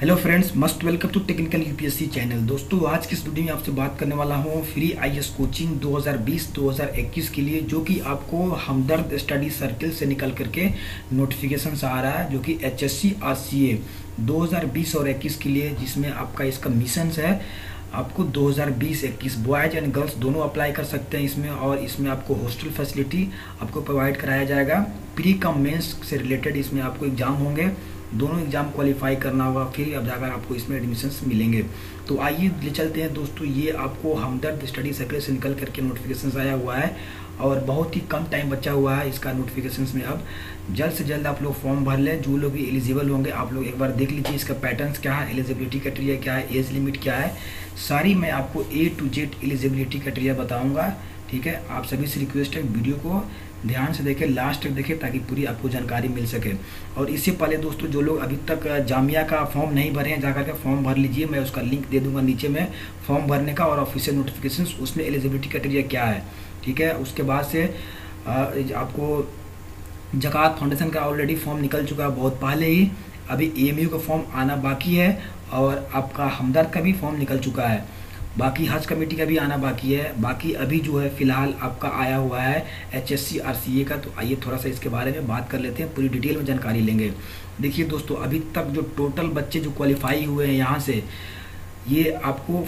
Hello friends, must welcome to technical UPSC channel. दोस्तों, आज की इस वीडियो में आपसे बात करने वाला हूं फ्री आईएएस कोचिंग 2020-2021 के लिए, जो कि आपको हमदर्द स्टडी सर्किल से निकल करके नोटिफिकेशन आ रहा है, जो कि एचएससी आरसीए 2020 और 21 के लिए, जिसमें आपका इसका मिशन है। आपको 2020-21 बॉयज़ एंड गर्ल्स दोनों अप्लाई कर सकते हैं इसमें, और इसमें आपको हॉस्टल फैसिलिटी आपको प्रोवाइड कराया जाएगा। प्री कम मेंस से रिलेटेड इसमें आपको एग्जाम होंगे, दोनों एग्जाम क्वालिफाई करना होगा, फिर अब जाकर आपको इसमें एडमिशन्स मिलेंगे। तो आइए ले चलते हैं दोस्तों, ये आपको हमदर्द स्टडी सर्किल से निकल करके नोटिफिकेशन आया हुआ है और बहुत ही कम टाइम बचा हुआ है इसका नोटिफिकेशन में। अब जल्द से जल्द आप लोग फॉर्म भर लें। जो लोग भी एलिजिबल होंगे आप लोग एक बार देख लीजिए इसका पैटर्न्स क्या है, एलिजिबिलिटी क्राइटेरिया क्या है, एज लिमिट क्या है, सारी मैं आपको A to Z eligibility criteria बताऊँगा। ठीक है, आप सभी से रिक्वेस्ट है वीडियो को ध्यान से देखें, लास्ट तक देखें, ताकि पूरी आपको जानकारी मिल सके। और इससे पहले दोस्तों, जो लोग अभी तक जामिया का फॉर्म नहीं भरे हैं, जाकर के फॉर्म भर लीजिए। मैं उसका लिंक दे दूंगा नीचे में फॉर्म भरने का और ऑफिशियल नोटिफिकेशन, उसमें एलिजिबिलिटी क्राइटेरिया क्या है। ठीक है, उसके बाद से आपको ज़कात फाउंडेशन का ऑलरेडी फॉर्म निकल चुका है बहुत पहले ही, अभी AMU का फॉर्म आना बाकी है, और आपका हमदर्द का भी फॉर्म निकल चुका है। बाकी हज कमेटी का भी आना बाकी है। बाकी अभी जो है फिलहाल आपका आया हुआ है HSC RCA का। तो आइए थोड़ा सा इसके बारे में बात कर लेते हैं, पूरी डिटेल में जानकारी लेंगे। देखिए दोस्तों, अभी तक जो टोटल बच्चे जो क्वालिफाई हुए हैं यहाँ से, ये आपको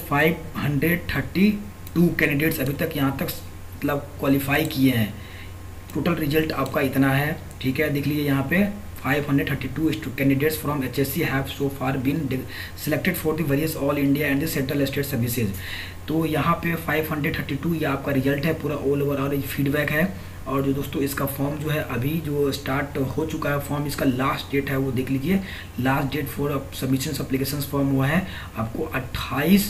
532 कैंडिडेट्स अभी तक यहाँ तक मतलब क्वालिफाई किए हैं। टोटल रिजल्ट आपका इतना है। ठीक है, देख लीजिए यहाँ पे 532 candidates from HSC have so far been selected for the various all India and the central state services। तो यहाँ पे 532 ये आपका रिजल्ट है पूरा ऑल ओवर, और फीडबैक है। और जो दोस्तों इसका फॉर्म जो है अभी जो स्टार्ट हो चुका है फॉर्म, इसका लास्ट डेट है वो देख लीजिए। Last date for submission application form हुआ है आपको 28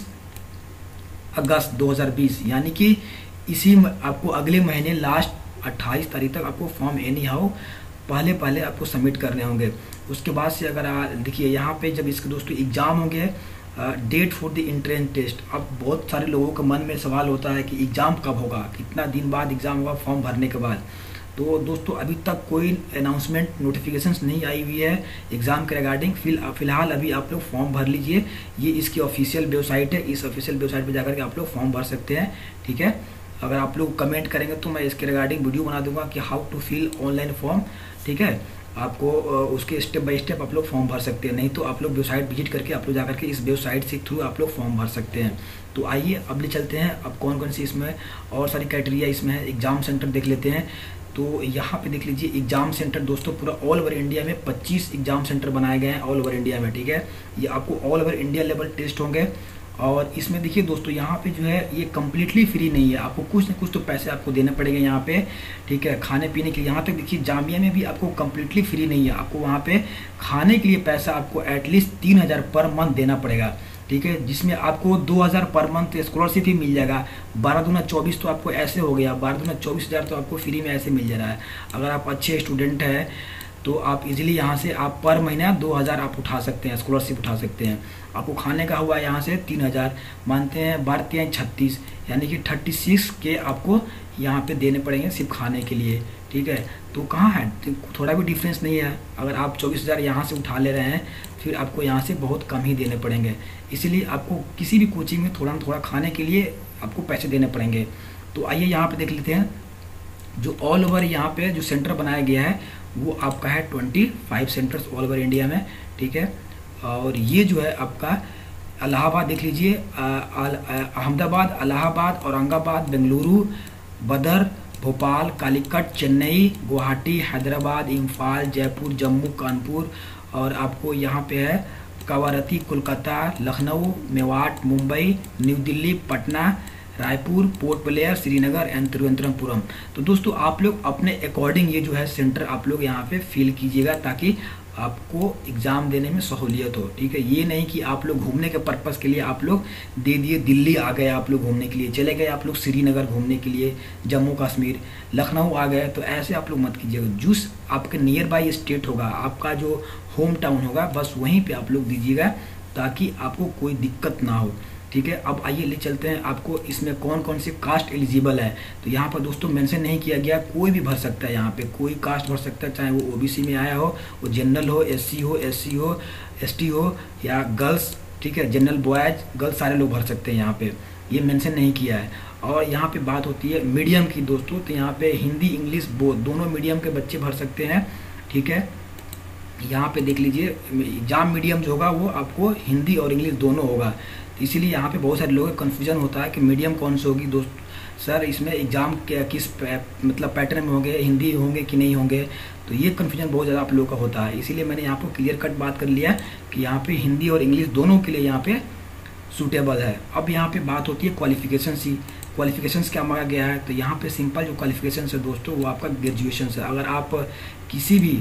अगस्त 2020, यानी कि इसी आपको अगले महीने लास्ट 28 तारीख तक आपको फॉर्म एनी हाउ पहले आपको सबमिट करने होंगे। उसके बाद से अगर देखिए यहाँ पे जब इसके दोस्तों एग्ज़ाम होंगे, date for the entrance test. अब बहुत सारे लोगों के मन में सवाल होता है कि एग्ज़ाम कब होगा, कितना दिन बाद एग्ज़ाम होगा फॉर्म भरने के बाद। तो दोस्तों अभी तक कोई अनाउंसमेंट नोटिफिकेशंस नहीं आई हुई है एग्ज़ाम के रिगार्डिंग। फिलहाल अभी आप लोग फॉर्म भर लीजिए, ये इसकी ऑफिशियल वेबसाइट है, इस ऑफिशियल वेबसाइट पर जाकर के आप लोग फॉर्म भर सकते हैं। ठीक है, अगर आप लोग कमेंट करेंगे तो मैं इसके रिगार्डिंग वीडियो बना दूंगा कि how to fill online form. ठीक है, आपको उसके स्टेप बाय स्टेप आप लोग फॉर्म भर सकते हैं। नहीं तो आप लोग वेबसाइट विजिट करके आप लोग जाकर के इस वेबसाइट से थ्रू आप लोग फॉर्म भर सकते हैं। तो आइए अब ले चलते हैं, अब कौन कौन सी इसमें और सारी क्राइटेरिया इसमें है। एग्जाम सेंटर देख लेते हैं। तो यहाँ पे देख लीजिए एग्जाम सेंटर दोस्तों पूरा ऑल ओवर इंडिया में 25 एग्जाम सेंटर बनाए गए हैं ऑल ओवर इंडिया में। ठीक है, ये आपको all over India level test होंगे। और इसमें देखिए दोस्तों, यहाँ पे जो है ये कम्प्लीटली फ्री नहीं है, आपको कुछ ना कुछ तो पैसे आपको देने पड़ेंगे यहाँ पे। ठीक है, खाने पीने के लिए। यहाँ तक देखिए जामिया में भी आपको कम्प्लीटली फ्री नहीं है, आपको वहाँ पे खाने के लिए पैसा आपको एटलीस्ट 3000 पर मंथ देना पड़ेगा। ठीक है, जिसमें आपको 2000 पर मंथ स्कॉलरशिप ही मिल जाएगा। 12 दूना 24 तो आपको ऐसे हो गया, 12 दूना 24,000 तो आपको फ्री में ऐसे मिल जा रहा है। अगर आप अच्छे स्टूडेंट हैं तो आप इजीली यहाँ से आप पर महीना 2000 आप उठा सकते हैं, स्कॉलरशिप उठा सकते हैं। आपको खाने का हुआ यहाँ से 3000, मानते हैं बढ़ते हैं 36, यानी कि 36 के आपको यहाँ पे देने पड़ेंगे सिर्फ खाने के लिए। ठीक है, तो कहाँ है, तो थोड़ा भी डिफरेंस नहीं है। अगर आप 24,000 यहाँ से उठा ले रहे हैं, फिर आपको यहाँ से बहुत कम ही देने पड़ेंगे। इसीलिए आपको किसी भी कोचिंग में थोड़ा ना थोड़ा खाने के लिए आपको पैसे देने पड़ेंगे। तो आइए यहाँ पर देख लेते हैं, जो ऑल ओवर यहाँ पे जो सेंटर बनाया गया है वो आपका है 25 सेंटर्स ऑल ओवर इंडिया में। ठीक है, और ये जो है आपका इलाहाबाद देख लीजिए, अहमदाबाद, इलाहाबाद, औरंगाबाद, बेंगलुरु, बदर, भोपाल, कालीकट, चेन्नई, गुवाहाटी, हैदराबाद, इम्फाल, जयपुर, जम्मू, कानपुर, और आपको यहाँ पे है Kavaratti, Kolkata, Lucknow, Mewat, Mumbai, New Delhi, Patna, Raipur, Port Blair, Srinagar and Thiruvananthapuram. तो दोस्तों आप लोग अपने अकॉर्डिंग ये जो है सेंटर आप लोग यहाँ पे फिल कीजिएगा, ताकि आपको एग्ज़ाम देने में सहूलियत हो। ठीक है, ये नहीं कि आप लोग घूमने के पर्पज़ के लिए आप लोग दे दिए, दिल्ली आ गए आप लोग घूमने के लिए, चले गए आप लोग श्रीनगर घूमने के लिए, जम्मू कश्मीर, लखनऊ आ गए, तो ऐसे आप लोग मत कीजिएगा। जूस आपके नियर बाई स्टेट होगा, आपका जो होम टाउन होगा, बस वहीं पर आप लोग दीजिएगा, ताकि आपको कोई दिक्कत ना हो। ठीक है। अब आइए ले चलते हैं आपको इसमें कौन कौन से कास्ट एलिजिबल है। तो यहाँ पर दोस्तों मेंशन नहीं किया गया, कोई भी भर सकता है, यहाँ पे कोई कास्ट भर सकता है, चाहे वो ओबीसी में आया हो, वो जनरल हो, एससी हो, एससी हो, एसटी हो या गर्ल्स, ठीक है, जनरल बॉयज गर्ल्स सारे लोग भर सकते हैं, यहाँ पे ये मेंशन नहीं किया है। और यहाँ पे बात होती है मीडियम की दोस्तों, तो यहाँ पे हिंदी इंग्लिश दोनों मीडियम के बच्चे भर सकते हैं, ठीक है। यहाँ पे देख लीजिए एग्जाम मीडियम जो होगा वो आपको हिंदी और इंग्लिश दोनों होगा, तो इसीलिए यहाँ पे बहुत सारे लोगों का कन्फ्यूजन होता है कि मीडियम कौन सी होगी दोस्त सर, इसमें एग्जाम किस मतलब पैटर्न में होंगे, हिंदी होंगे कि नहीं होंगे, तो ये कन्फ्यूजन बहुत ज़्यादा आप लोगों का होता है। इसीलिए मैंने यहाँ पर क्लियर कट बात कर लिया कि यहाँ पे हिंदी और इंग्लिश दोनों के लिए यहाँ पे सूटेबल है। अब यहाँ पे बात होती है क्वालिफिकेशन सी, क्वालिफिकेशंस क्या मांगा गया है, तो यहाँ पे सिंपल जो क्वालिफिकेशन है दोस्तों वो आपका ग्रेजुएशन है। अगर आप किसी भी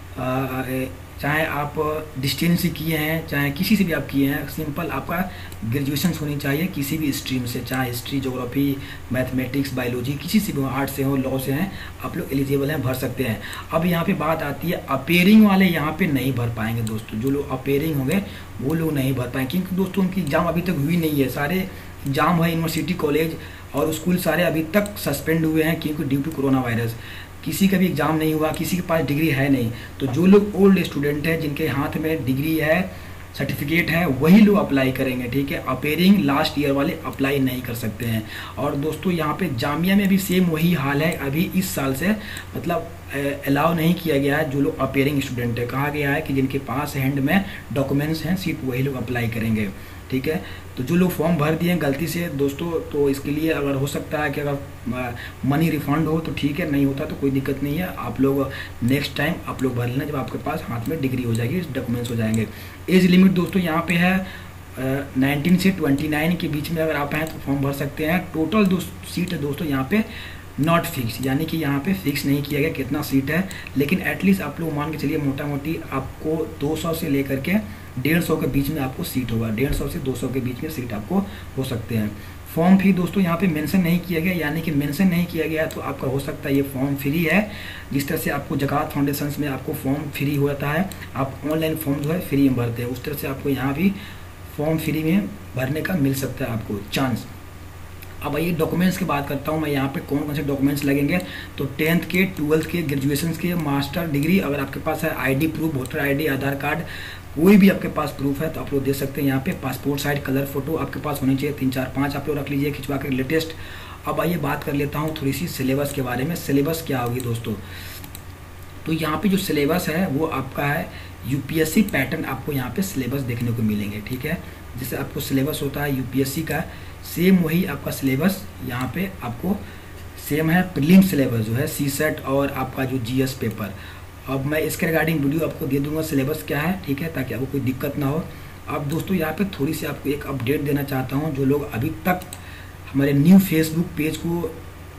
चाहे आप डिस्टेंस से किए हैं, चाहे किसी से भी आप किए हैं, सिंपल आपका ग्रेजुएशन होनी चाहिए किसी भी स्ट्रीम से, चाहे हिस्ट्री, ज्योग्राफी, मैथमेटिक्स, बायोलॉजी, किसी से भी, आर्ट से हो, लॉ से हैं, आप लोग एलिजिबल हैं, भर सकते हैं। अब यहाँ पे बात आती है अपेयरिंग वाले यहाँ पे नहीं भर पाएंगे दोस्तों, जो लोग अपेयरिंग होंगे वो लोग नहीं भर पाएंगे, क्योंकि दोस्तों उनकी एग्जाम अभी तक हुई नहीं है। सारे एग्जाम है यूनिवर्सिटी, कॉलेज और स्कूल सारे अभी तक सस्पेंड हुए हैं, क्योंकि ड्यू टू कोरोना वायरस किसी का भी एग्जाम नहीं हुआ, किसी के पास डिग्री है नहीं। तो जो लोग ओल्ड स्टूडेंट हैं, जिनके हाथ में डिग्री है, सर्टिफिकेट है, वही लोग अप्लाई करेंगे, ठीक है। अपेयरिंग लास्ट ईयर वाले अप्लाई नहीं कर सकते हैं। और दोस्तों यहाँ पे जामिया में भी सेम वही हाल है, अभी इस साल से मतलब अलाउ नहीं किया गया है जो लोग अपेयरिंग स्टूडेंट है। कहा गया है कि जिनके पास हैंड में डॉक्यूमेंट्स हैं सिर्फ वही लोग अप्लाई करेंगे, ठीक है। तो जो लोग फॉर्म भर दिए गलती से दोस्तों, तो इसके लिए अगर हो सकता है कि अगर मनी रिफंड हो तो ठीक है, नहीं होता तो कोई दिक्कत नहीं है, आप लोग नेक्स्ट टाइम आप लोग भर लेना जब आपके पास हाथ में डिग्री हो जाएगी, डॉक्यूमेंट्स हो जाएंगे। एज लिमिट दोस्तों यहाँ पे है 19 से 29 के बीच में अगर आप हैं तो फॉर्म भर सकते हैं। टोटल सीट है दोस्तों यहाँ पे नॉट फिक्स, यानी कि यहाँ पे फिक्स नहीं किया गया कितना सीट है, लेकिन एटलीस्ट आप लोग मान के चलिए मोटा मोटी आपको 200 से लेकर के 150 के बीच में आपको सीट होगा, 150 से 200 के बीच में सीट आपको हो सकते हैं। फॉर्म फी दोस्तों यहाँ पे मेंशन नहीं किया गया, यानी कि मेंशन नहीं किया गया तो आपका हो सकता है ये फॉर्म फ्री है। जिस तरह से आपको ज़कात फाउंडेशन में आपको फॉर्म फ्री होता है, आप ऑनलाइन फॉर्म जो है फ्री में भरते हैं, उस तरह से आपको यहाँ भी फॉर्म फ्री में भरने का मिल सकता है आपको चांस। अब आइए डॉक्यूमेंट्स की बात करता हूँ मैं, यहाँ पे कौन कौन से डॉक्यूमेंट्स लगेंगे। तो 10th के, 12th के, ग्रेजुएशन के, मास्टर डिग्री, अगर आपके पास है ID proof, voter ID, Aadhaar card, कोई भी आपके पास प्रूफ है तो आप लोग दे सकते हैं। यहाँ पे पासपोर्ट साइज कलर फोटो आपके पास होनी चाहिए, 3 4 5 आप लोग रख लीजिए खिंचवा कर लेटेस्ट। अब आइए बात कर लेता हूँ थोड़ी सी सिलेबस के बारे में। सिलेबस क्या होगी दोस्तों, तो यहाँ पे जो सिलेबस है वो आपका है यूपीएससी पैटर्न, आपको यहाँ पे सिलेबस देखने को मिलेंगे, ठीक है। जैसे आपको सिलेबस होता है यूपीएससी का, सेम वही आपका सिलेबस यहाँ पे आपको सेम है। प्रीलिम सिलेबस जो है सीसेट और आपका जो जीएस पेपर, अब मैं इसके रिगार्डिंग वीडियो आपको दे दूंगा सिलेबस क्या है, ठीक है, ताकि आपको कोई दिक्कत ना हो। अब दोस्तों यहाँ पे थोड़ी सी आपको एक अपडेट देना चाहता हूँ, जो लोग अभी तक हमारे न्यू फेसबुक पेज को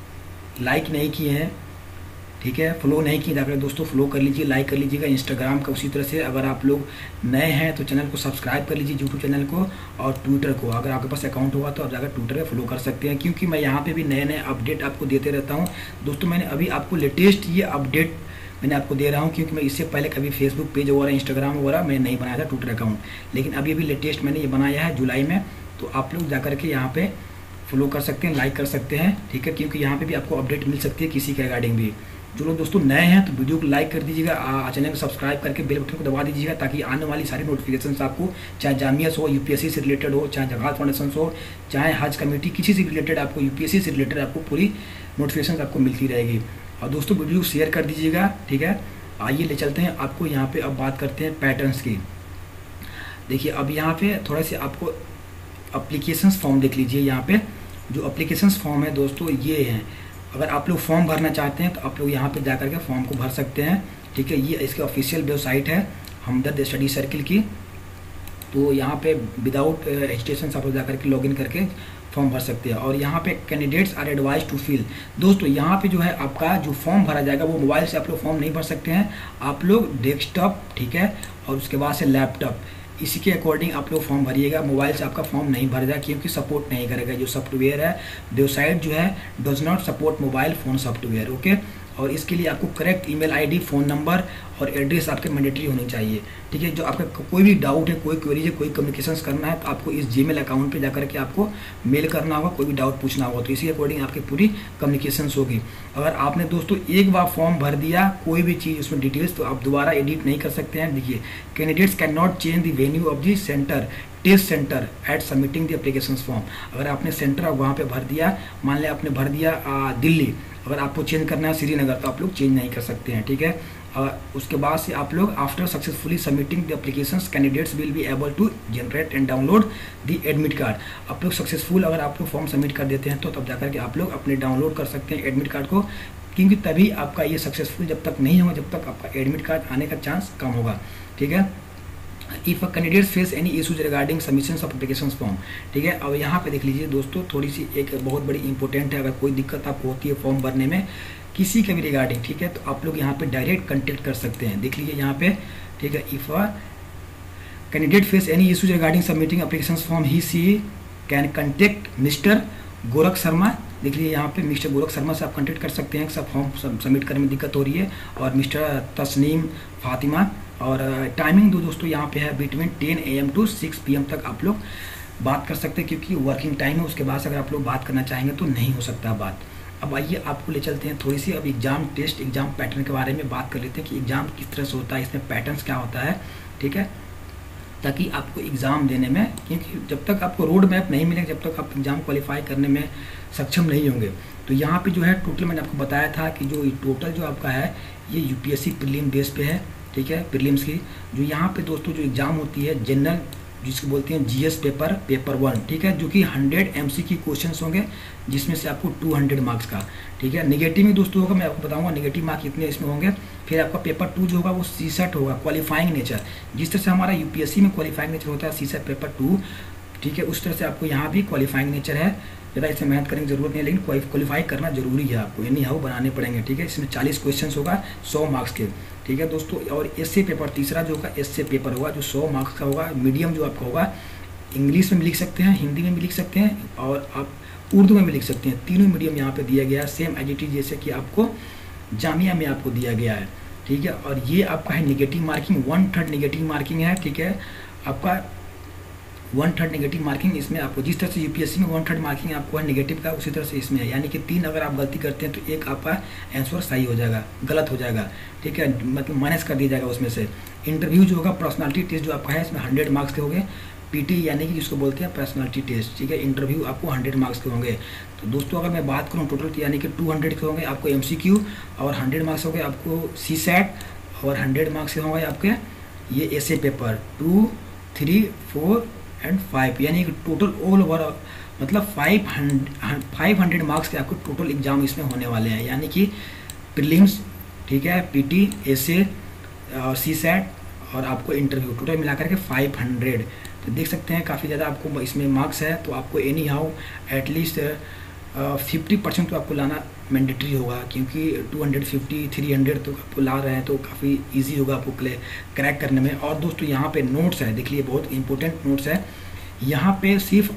लाइक नहीं किए हैं, ठीक है, फॉलो नहीं किए, जाकर दोस्तों फॉलो कर लीजिए, लाइक कर लीजिएगा। इंस्टाग्राम का उसी तरह से, अगर आप लोग नए हैं तो चैनल को सब्सक्राइब कर लीजिए, यूट्यूब चैनल को, और ट्विटर को, अगर आपके पास अकाउंट होगा तो आप जाकर ट्विटर पे फॉलो कर सकते हैं, क्योंकि मैं यहाँ पे भी नए नए अपडेट आपको देते रहता हूँ दोस्तों। मैंने अभी आपको लेटेस्ट ये अपडेट मैंने आपको दे रहा हूँ, क्योंकि मैं इससे पहले कभी फेसबुक पेज वगैरह, इंस्टाग्राम वगैरह मैं नहीं बनाया था ट्विटर अकाउंट, लेकिन अभी लेटेस्ट मैंने ये बनाया है जुलाई में, तो आप लोग जाकर के यहाँ पे फॉलो कर सकते हैं, लाइक कर सकते हैं, ठीक है, क्योंकि यहाँ पे भी आपको अपडेट मिल सकती है किसी के रिगार्डिंग भी। जो लोग दोस्तों नए हैं तो वीडियो को लाइक कर दीजिएगा, चैनल को सब्सक्राइब करके बेल बटन को दबा दीजिएगा, ताकि आने वाली सारी नोटिफिकेशंस आपको, चाहे जामिया हो, यूपीएससी से रिलेटेड हो, चाहे ज़कात फाउंडेशन हो, चाहे हज कमेटी, किसी से रिलेटेड आपको, यूपीएससी से रिलेटेड आपको पूरी नोटिफिकेशन आपको मिलती रहेगी। और दोस्तों वीडियो को शेयर कर दीजिएगा, ठीक है। आइए ले चलते हैं आपको यहाँ पे, अब बात करते हैं पैटर्न्स की। देखिए अब यहाँ पे थोड़ा सा आपको अप्लीकेशंस फॉर्म देख लीजिए। यहाँ पे जो अप्लीकेशंस फॉर्म है दोस्तों ये हैं, अगर आप लोग फॉर्म भरना चाहते हैं तो आप लोग यहाँ पे जा करके फॉर्म को भर सकते हैं, ठीक है। ये इसकी ऑफिशियल वेबसाइट है हमदर्द स्टडी सर्किल की, तो यहाँ पे विदाउट रजिस्ट्रेशन आप लोग जा करके लॉगिन करके फॉर्म भर सकते हैं। और यहाँ पे candidates are advise to fill, दोस्तों यहाँ पे जो है आपका जो फॉर्म भरा जाएगा वो मोबाइल से आप लोग फॉर्म नहीं भर सकते हैं, आप लोग डेस्कटॉप, ठीक है, और उसके बाद से लैपटॉप, इसी के अकॉर्डिंग आप लोग फॉर्म भरिएगा। मोबाइल से आपका फॉर्म नहीं भर जाए, क्योंकि सपोर्ट नहीं करेगा जो सॉफ्टवेयर है, वेबसाइट जो है does not support mobile phone software, okay. और इसके लिए आपको correct email ID, phone number और एड्रेस आपके मैंडेटरी होनी चाहिए, ठीक है। जो आपका कोई भी डाउट है, कोई क्वेरी है, कोई कम्युनिकेशंस करना है तो आपको इस जीमेल अकाउंट पे जाकर के आपको मेल करना होगा, कोई भी डाउट पूछना होगा, तो इसी अकॉर्डिंग आपकी पूरी कम्युनिकेशंस होगी। अगर आपने दोस्तों एक बार फॉर्म भर दिया कोई भी चीज़ उसमें डिटेल्स, तो आप दोबारा एडिट नहीं कर सकते हैं। देखिए, candidates can not change the venue of the center, test center at submitting the application form. अगर आपने सेंटर वहाँ पे भर दिया, मान लिया आपने भर दिया दिल्ली, अगर आपको चेंज करना है श्रीनगर, तो आप लोग चेंज नहीं कर सकते हैं, ठीक है। उसके बाद से आप लोग after successfully submitting the applications candidates will be able to generate and download the admit card. आप लोग सक्सेसफुल अगर आप लोग फॉर्म सबमिट कर देते हैं तो तब जाकर के आप लोग अपने डाउनलोड कर सकते हैं एडमिट कार्ड को, क्योंकि तभी आपका ये सक्सेसफुल जब तक नहीं होगा, जब तक आपका एडमिट कार्ड आने का चांस कम होगा, ठीक है। If a candidates face any issues regarding submission of application form, ठीक है। अब यहाँ पे देख लीजिए दोस्तों, थोड़ी सी एक बहुत बड़ी इंपॉर्टेंट है, अगर कोई दिक्कत आपको होती है फॉर्म भरने में किसी के भी रिगार्डिंग, ठीक है, तो आप लोग यहाँ पे डायरेक्ट कंटेक्ट कर सकते हैं। देख लीजिए यहाँ पे, ठीक है। If a candidate face any issues regarding submitting application form, he she can contact mister Gorakh Sharma. देख लीजिए यहाँ पे मिस्टर गोरख शर्मा से आप कंटेक्ट कर सकते हैं, सब फॉर्म सबमिट करने में दिक्कत हो रही है, और मिस्टर तस्नीम फातिमा। और टाइमिंग दोस्तों यहाँ पे है बिटवीन 10 AM टू 6 PM तक आप लोग बात कर सकते हैं, क्योंकि वर्किंग टाइम है। उसके बाद अगर आप लोग बात करना चाहेंगे तो नहीं हो सकता बात। अब आइए आपको ले चलते हैं थोड़ी सी अब एग्जाम टेस्ट, एग्जाम पैटर्न के बारे में बात कर लेते हैं कि एग्जाम किस तरह से होता है, इसमें पैटर्न्स क्या होता है, ठीक है, ताकि आपको एग्ज़ाम देने में, क्योंकि जब तक आपको रोड मैप नहीं मिलेगा, जब तक आप एग्ज़ाम क्वालिफाई करने में सक्षम नहीं होंगे। तो यहाँ पे जो है टोटल मैंने आपको बताया था कि जो टोटल जो आपका है ये UPSC प्रीलिम बेस पे है, ठीक है, प्रीलिम्स की। जो यहाँ पे दोस्तों जो एग्ज़ाम होती है जनरल, जिसको बोलते हैं GS पेपर 1, ठीक है, जो कि 100 MCQ क्वेश्चंस होंगे, जिसमें से आपको 200 मार्क्स का, ठीक है। नेगेटिव में दोस्तों होगा, मैं आपको बताऊंगा नेगेटिव मार्क कितने इसमें होंगे। फिर आपका पेपर 2 जो होगा वो CSAT होगा, क्वालिफाइंग नेचर। जिस तरह से हमारा UPSC में क्वालिफाइंग नेचर होता है CSAT पेपर 2, ठीक है, उस तरह से आपको यहाँ भी क्वालिफाइंग नेचर है। ज़्यादा इसमें मेहनत करने की जरूरत नहीं है, लेकिन क्वालिफाई करना जरूरी है आपको, यानी हाउ बनाने पड़ेंगे, ठीक है। इसमें 40 क्वेश्चन होगा 100 मार्क्स के, ठीक है दोस्तों। और एसए पेपर तीसरा जो होगा एसए पेपर होगा, जो 100 मार्क्स का होगा। मीडियम जो आपका होगा, इंग्लिश में भी लिख सकते हैं, हिंदी में भी लिख सकते हैं, और आप उर्दू में भी लिख सकते हैं। तीनों मीडियम यहाँ पे दिया गया है, सेम एज इट इज जैसे कि आपको जामिया में आपको दिया गया है, ठीक है। और ये आपका है नेगेटिव मार्किंग, 1/3 नेगेटिव मार्किंग है, ठीक है। आपका 1/3 नेगेटिव मार्किंग इसमें आपको, जिस तरह से UPSC में 1/3 मार्किंग आपको है नेगेटिव का, उसी तरह से इसमें है। यानी कि 3 अगर आप गलती करते हैं तो एक आपका आंसर सही हो जाएगा, गलत हो जाएगा, ठीक है, मतलब माइनस कर दिया जाएगा उसमें से। इंटरव्यू जो होगा, पर्सनालिटी टेस्ट जो आपका है, इसमें 100 मार्क्स के होंगे। PT यानी कि जिसको बोलते हैं पर्सनालिटी टेस्ट, ठीक है। इंटरव्यू आपको 100 मार्क्स के होंगे। तो दोस्तों अगर मैं बात करूँ टोटल, यानी कि 200 के होंगे आपको MCQ, और 100 मार्क्स हो गए आपको CSAT, और 100 मार्क्स के होंगे आपके ये एसए पेपर 2, 3, 4 एंड 5, यानी कि टोटल ऑल ओवर मतलब 500 मार्क्स के आपको टोटल एग्जाम इसमें होने वाले हैं। यानी कि प्रीलिम्स, ठीक है, PT, एसए और CSAT और आपको इंटरव्यू, टोटल मिलाकर के 500। तो देख सकते हैं काफ़ी ज़्यादा आपको इसमें मार्क्स है। तो आपको एनी हाउ एटलीस्ट 50% तो आपको लाना मैंडेटरी होगा, क्योंकि 250, 300 तो आपको ला रहे हैं, तो काफ़ी इजी होगा आपको क्रैक करने में। और दोस्तों यहाँ पे नोट्स है, देख लीजिए बहुत इंपॉर्टेंट नोट्स है। यहाँ पे सिर्फ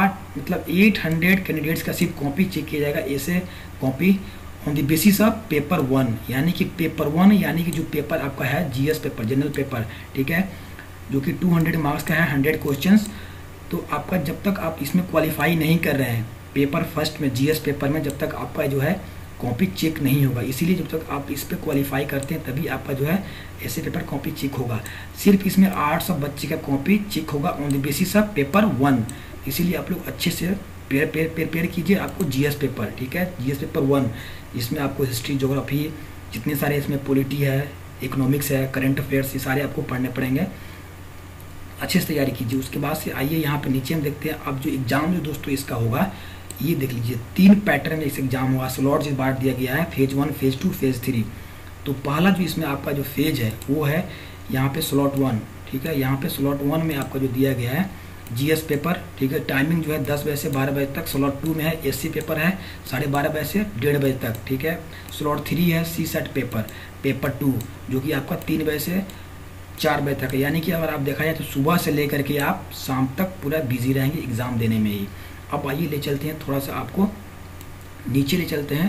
800 कैंडिडेट्स का सिर्फ कॉपी चेक किया जाएगा, ऐसे copy on the basis of paper 1, यानी कि पेपर 1 यानी कि जो पेपर आपका है GS पेपर, जनरल पेपर, ठीक है, जो कि 200 मार्क्स का है, 100 क्वेश्चंस। तो आपका जब तक आप इसमें क्वालिफाई नहीं कर रहे हैं पेपर फर्स्ट में, GS पेपर में, जब तक आपका जो है कॉपी चेक नहीं होगा। इसीलिए जब तक आप इस पर क्वालिफाई करते हैं तभी आपका जो है ऐसे पेपर कॉपी चेक होगा। सिर्फ इसमें 800 बच्चे का कॉपी चेक होगा on the basis of paper 1। इसीलिए आप लोग अच्छे से प्रिपेयर कीजिए आपको GS पेपर, ठीक है, GS पेपर 1, इसमें आपको हिस्ट्री, ज्योग्राफी, जितने सारे इसमें पॉलिटी है, इकोनॉमिक्स है, करंट अफेयर्स, ये सारे आपको पढ़ने पड़ेंगे। अच्छे से तैयारी कीजिए। उसके बाद से आइए यहाँ पे नीचे हम देखते हैं अब जो एग्जाम जो दोस्तों इसका होगा, ये देख लीजिए 3 पैटर्न में इस एग्जाम होगा। स्लॉट इस बार दिया गया है, फेज 1, फेज 2, फेज 3। तो पहला जो इसमें आपका जो फेज है वो है यहाँ पे स्लॉट 1, ठीक है। यहाँ पे स्लॉट 1 में आपका जो दिया गया है GS पेपर, ठीक है, टाइमिंग जो है 10 बजे से 12 बजे तक। स्लॉट 2 में है SC पेपर है 12:30 बजे से 1:30 बजे तक, ठीक है। स्लॉट 3 है CSAT पेपर 2, जो कि आपका 3 बजे से 4 बजे तक है। यानी कि अगर आप देखा जाए तो सुबह से लेकर के आप शाम तक पूरा बिजी रहेंगे एग्ज़ाम देने में ही। अब आइए ले चलते हैं थोड़ा सा, आपको नीचे ले चलते हैं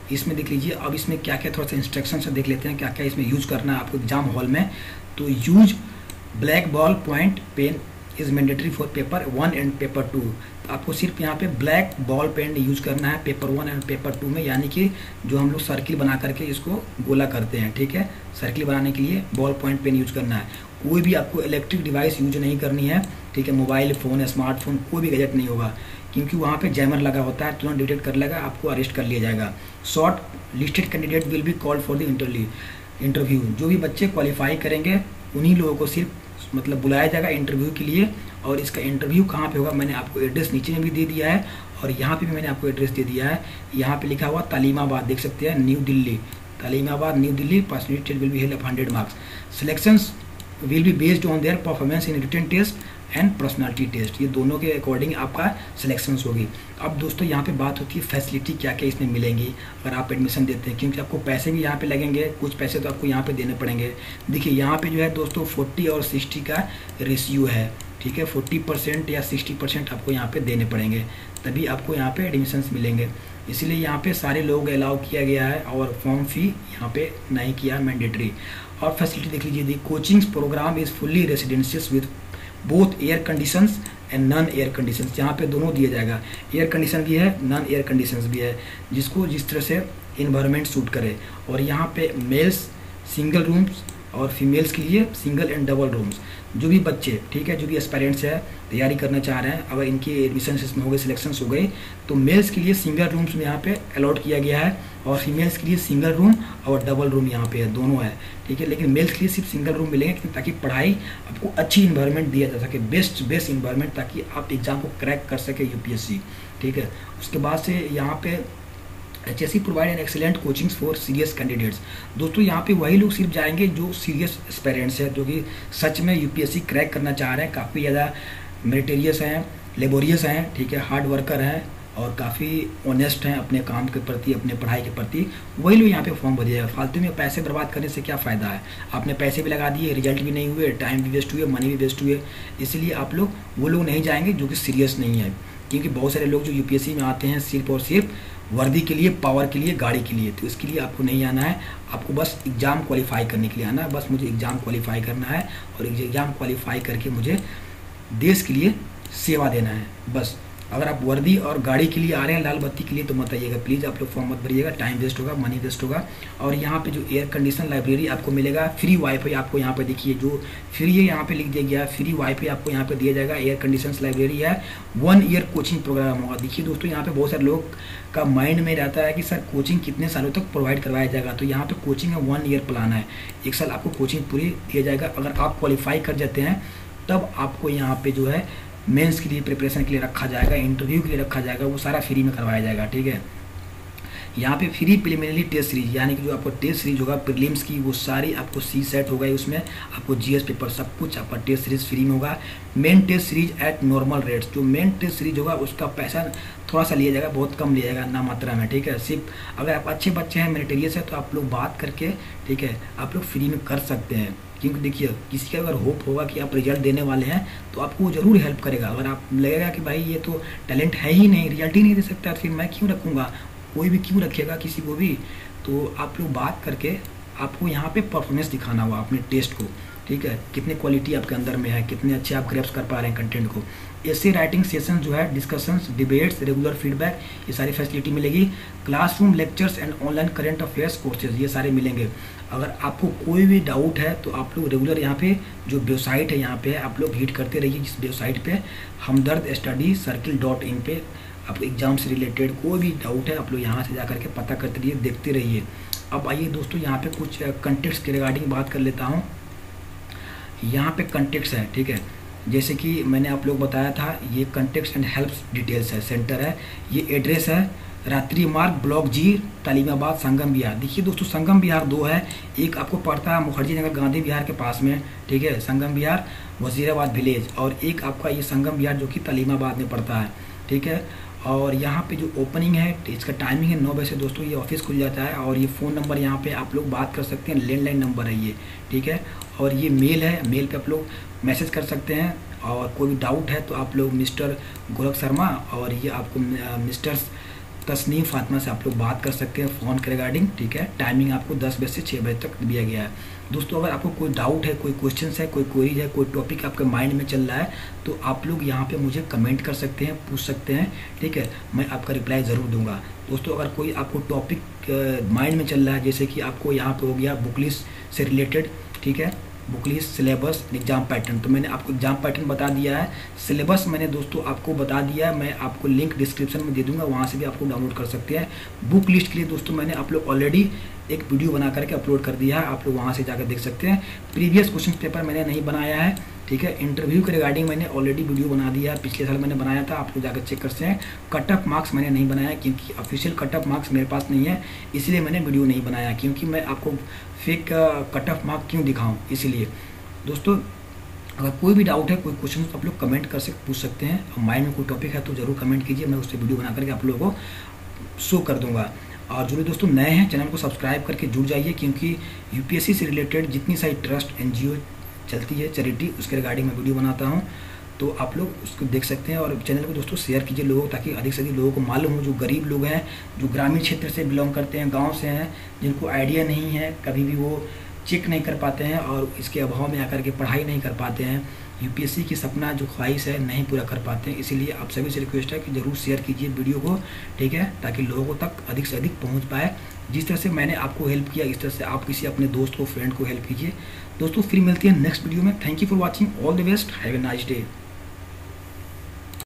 इसमें देख लीजिए। अब इसमें क्या क्या थोड़ा सा इंस्ट्रक्शन से देख लेते हैं क्या क्या इसमें यूज करना है आपको एग्जाम हॉल में। तो use black ball point pen is mandatory for paper 1 and paper 2। तो आपको सिर्फ यहाँ पे ब्लैक बॉल पेन यूज करना है पेपर 1 एंड पेपर 2 में, यानी कि जो हम लोग सर्किल बना करके इसको गोला करते हैं, ठीक है। सर्किल बनाने के लिए बॉल पॉइंट पेन यूज करना है। कोई भी आपको इलेक्ट्रिक डिवाइस यूज नहीं करनी है, ठीक है। मोबाइल फ़ोन, स्मार्टफोन, कोई भी गैजेट नहीं होगा, क्योंकि वहाँ पे जैमर लगा होता है, तुरंत डिटेक्ट कर लेगा, आपको अरेस्ट कर लिया जाएगा। Shortlisted candidate will be called for the interview. जो भी बच्चे क्वालिफाई करेंगे उन्हीं लोगों को सिर्फ मतलब बुलाया जाएगा इंटरव्यू के लिए। और इसका इंटरव्यू कहाँ पे होगा, मैंने आपको एड्रेस नीचे में भी दे दिया है और यहाँ पे भी मैंने आपको एड्रेस दे दिया है। यहाँ पे लिखा हुआ तालीमाबाद, देख सकते हैं, New Delhi, Talimabad New Delhi. Personality test will be held of 100 marks. Selections will be based on their performance in written test and personality test. ये दोनों के अकॉर्डिंग आपका सिलेक्शंस होगी। अब दोस्तों यहाँ पे बात होती है फैसिलिटी क्या क्या इसमें मिलेंगी अगर आप एडमिशन देते हैं, क्योंकि आपको पैसे भी यहाँ पे लगेंगे, कुछ पैसे तो आपको यहाँ पे देने पड़ेंगे। देखिए यहाँ पे जो है दोस्तों 40 और 60 का रेशियो है, ठीक है। 40% या 60% आपको यहाँ पे देने पड़ेंगे, तभी आपको यहाँ पे एडमिशन्स मिलेंगे। इसीलिए यहाँ पे सारे लोग अलाउ किया गया है और फॉर्म फी यहाँ पे नहीं किया मैंडेटरी। और फैसिलिटी देख लीजिए, coaching program is fully residential with both air conditions and non air conditions. यहाँ पे दोनों दिया जाएगा, एयर कंडीशन भी है, नॉन एयर कंडीशंस भी है, जिसको जिस तरह से इन्वायरमेंट सूट करे। और यहाँ पे मेल्स सिंगल रूम्स और फीमेल्स के लिए सिंगल एंड डबल रूम्स। जो भी बच्चे, ठीक है, जो भी एस्पायरेंट्स है, तैयारी करना चाह रहे हैं, अगर इनकी एडमिशन इसमें हो गए, सिलेक्शंस हो गए, तो मेल्स के लिए सिंगल रूम्स में यहाँ पे अलॉट किया गया है और फीमेल्स के लिए सिंगल रूम और डबल रूम यहाँ पे है, दोनों है, ठीक है। लेकिन मेल्स के लिए सिर्फ सिंगल रूम मिलेंगे ताकि पढ़ाई आपको अच्छी इन्वायरमेंट दिया जा सके, बेस्ट इन्वायरमेंट, ताकि आप एग्जाम को क्रैक कर सके यूपीएससी, ठीक है। उसके बाद से यहाँ पे HSC provide an excellent coachings for serious candidates. दोस्तों यहाँ पे वही लोग सिर्फ जाएंगे जो सीरियस एस्पायरेंट्स हैं, जो कि सच में यूपीएससी क्रैक करना चाह रहे हैं, काफ़ी ज़्यादा मेरिटेरियस हैं, लेबोरियस हैं, ठीक है, हार्ड वर्कर हैं और काफ़ी ऑनेस्ट हैं अपने काम के प्रति, अपने पढ़ाई के प्रति। वही लोग यहाँ पे फॉर्म भरिएगा। फालतू में पैसे बर्बाद करने से क्या फ़ायदा है, आपने पैसे भी लगा दिए, रिजल्ट भी नहीं हुए, टाइम भी वेस्ट हुए, मनी भी वेस्ट हुए। इसलिए आप लोग वो लोग नहीं जाएंगे जो कि सीरियस नहीं है, क्योंकि बहुत सारे लोग जो यूपीएससी में आते हैं सिर्फ और सिर्फ वर्दी के लिए, पावर के लिए, गाड़ी के लिए। तो इसके लिए आपको नहीं आना है, आपको बस एग्ज़ाम क्वालिफाई करने के लिए आना है। बस मुझे एग्ज़ाम क्वालिफाई करना है और एग्ज़ाम क्वालिफाई करके मुझे देश के लिए सेवा देना है, बस। अगर आप वर्दी और गाड़ी के लिए आ रहे हैं, लाल बत्ती के लिए, तो मत आइएगा प्लीज़, आप लोग फॉर्म मत भरिएगा, टाइम वेस्ट होगा, मनी वेस्ट होगा। और यहाँ पे जो एयर कंडीशन लाइब्रेरी आपको मिलेगा, फ्री वाईफाई आपको यहाँ पे देखिए जो फ्री है, यहाँ पे लिख दिया गया, फ्री वाईफाई आपको यहाँ पे दिया जाएगा। एयर कंडीशन लाइब्रेरी है, 1 ईयर कोचिंग प्रोग्राम होगा। देखिए दोस्तों, यहाँ पे बहुत सारे लोग का माइंड में रहता है कि सर कोचिंग कितने सालों तक प्रोवाइड करवाया जाएगा, तो यहाँ पे कोचिंग है 1 ईयर प्लान है, 1 साल आपको कोचिंग पूरी दिया जाएगा। अगर आप क्वालिफाई कर जाते हैं तब आपको यहाँ पे जो है मेंस के लिए प्रिपरेशन के लिए रखा जाएगा, इंटरव्यू के लिए रखा जाएगा, वो सारा फ्री में करवाया जाएगा, ठीक है। यहाँ पे फ्री प्रिलिमिनरी टेस्ट सीरीज, यानी कि जो आपको टेस्ट सीरीज होगा प्रीलिम्स की, वो सारी आपको सी सेट होगा, उसमें आपको जीएस पेपर सब कुछ आपका टेस्ट सीरीज फ्री में होगा। Main test series at normal rates, जो मेन टेस्ट सीरीज होगा उसका पैसा थोड़ा सा लिया जाएगा, बहुत कम लिया जाएगा, ना मात्रा में, ठीक है। सिर्फ अगर आप अच्छे बच्चे हैं, मेरिटेरियस है, तो आप लोग बात करके, ठीक है, आप लोग फ्री में कर सकते हैं। क्योंकि देखिए, किसी का अगर होप होगा कि आप रिजल्ट देने वाले हैं तो आपको वो ज़रूर हेल्प करेगा। अगर आप लगेगा कि भाई ये तो टैलेंट है ही नहीं, रिजल्ट ही नहीं दे सकता, तो फिर मैं क्यों रखूँगा, कोई भी क्यों रखेगा किसी को भी। तो आप लोग बात करके आपको यहाँ पे परफॉर्मेंस दिखाना होगा अपने टेस्ट को, ठीक है, कितने क्वालिटी आपके अंदर में है, कितने अच्छे आप ग्रैप्स कर पा रहे हैं कंटेंट को। ऐसे राइटिंग सेशन जो है, डिस्कशंस, डिबेट्स, रेगुलर फीडबैक, ये सारी फैसिलिटी मिलेगी। Classroom lectures and online current affairs courses, ये सारे मिलेंगे। अगर आपको कोई भी डाउट है तो आप लोग रेगुलर यहाँ पे जो वेबसाइट है, यहाँ पे आप लोग विजिट करते रहिए, जिस वेबसाइट पे हमदर्दstudycircle.in पे आपको एग्जाम से रिलेटेड कोई भी डाउट है, आप लोग यहाँ से जा करके पता करते रहिए, देखते रहिए। अब आइए दोस्तों, यहाँ पे कुछ कंटेक्स्ट के रिगार्डिंग बात कर लेता हूँ। यहाँ पे कंटेक्स्ट है, ठीक है, जैसे कि मैंने आप लोग बताया था, ये कंटेक्स्ट एंड हेल्प डिटेल्स है, सेंटर है, ये एड्रेस है, रात्रि मार्ग, ब्लॉक जी, तालीमाबाद, संगम विहार। देखिए दोस्तों, संगम विहार 2 है, एक आपको पड़ता है मुखर्जी नगर गांधी विहार के पास में, ठीक है, संगम विहार वजीराबाद विलेज, और एक आपका ये संगम विहार जो कि तालीमाबाद में पड़ता है, ठीक है। और यहाँ पे जो ओपनिंग है, इसका टाइमिंग है 9 बजे से दोस्तों ये ऑफिस खुल जाता है। और ये फ़ोन नंबर यहाँ पे आप लोग बात कर सकते हैं, लैंडलाइन नंबर है ये, ठीक है। और ये मेल है, मेल पे आप लोग मैसेज कर सकते हैं, और कोई भी डाउट है तो आप लोग मिस्टर गोरख शर्मा और ये आपको मिस्टर तस्नीम फातिमा से आप लोग बात कर सकते हैं फ़ोन के रिगार्डिंग, ठीक है। टाइमिंग आपको 10 बजे से 6 बजे तक दिया गया है। दोस्तों अगर आपको कोई डाउट है, कोई क्वेश्चन है, कोई क्वेरी है, कोई टॉपिक आपके माइंड में चल रहा है, तो आप लोग यहाँ पे मुझे कमेंट कर सकते हैं, पूछ सकते हैं, ठीक है। मैं आपका रिप्लाई ज़रूर दूंगा। दोस्तों अगर कोई आपको टॉपिक माइंड में चल रहा है, जैसे कि आपको यहाँ पे हो गया बुक लिस्ट से रिलेटेड, ठीक है, book list, syllabus, exam pattern, तो मैंने आपको एग्जाम पैटर्न बता दिया है। सिलेबस मैंने दोस्तों आपको बता दिया है, मैं आपको लिंक डिस्क्रिप्शन में दे दूंगा, वहाँ से भी आपको डाउनलोड कर सकते हैं। बुक लिस्ट के लिए दोस्तों मैंने आप लोग ऑलरेडी एक वीडियो बना करके अपलोड कर दिया है, आप लोग वहाँ से जाकर देख सकते हैं। प्रीवियस क्वेश्चन पेपर मैंने नहीं बनाया है, ठीक है। इंटरव्यू के रिगार्डिंग मैंने ऑलरेडी वीडियो बना दिया है, पिछले साल मैंने बनाया था, आप लोग जाकर चेक कर सकते हैं। कट ऑफ मार्क्स मैंने नहीं बनाया क्योंकि ऑफिशियल कट ऑफ मार्क्स मेरे पास नहीं है, इसलिए मैंने वीडियो नहीं बनाया, क्योंकि मैं आपको फेक कट ऑफ मार्क क्यों दिखाऊँ, इसलिए। दोस्तों अगर कोई भी डाउट है, कोई क्वेश्चन आप लोग कमेंट कर सकते, पूछ सकते हैं। माइंड में कोई टॉपिक है तो ज़रूर कमेंट कीजिए, मैं उस पर वीडियो बना करके आप लोगों को शो कर दूंगा। और जो भी दोस्तों नए हैं चैनल को सब्सक्राइब करके जुड़ जाइए, क्योंकि यूपीएससी से रिलेटेड जितनी सारी ट्रस्ट एनजीओ चलती है, चैरिटी, उसके रिगार्डिंग मैं वीडियो बनाता हूँ, तो आप लोग उसको देख सकते हैं। और चैनल को दोस्तों शेयर कीजिए लोगों को, ताकि अधिक से अधिक लोगों को मालूम हो, जो गरीब लोग हैं, जो ग्रामीण क्षेत्र से बिलोंग करते हैं, गाँव से हैं, जिनको आइडिया नहीं है, कभी भी वो चेक नहीं कर पाते हैं और इसके अभाव में आकर के पढ़ाई नहीं कर पाते हैं, यूपीएससी की सपना जो ख्वाहिश है नहीं पूरा कर पाते हैं। इसीलिए आप सभी से रिक्वेस्ट है कि ज़रूर शेयर कीजिए वीडियो को, ठीक है, ताकि लोगों तक अधिक से अधिक पहुंच पाए। जिस तरह से मैंने आपको हेल्प किया, इस तरह से आप किसी अपने दोस्त को, फ्रेंड को हेल्प कीजिए। दोस्तों फिर मिलती है नेक्स्ट वीडियो में। Thank you for watching, all the best, have a nice day.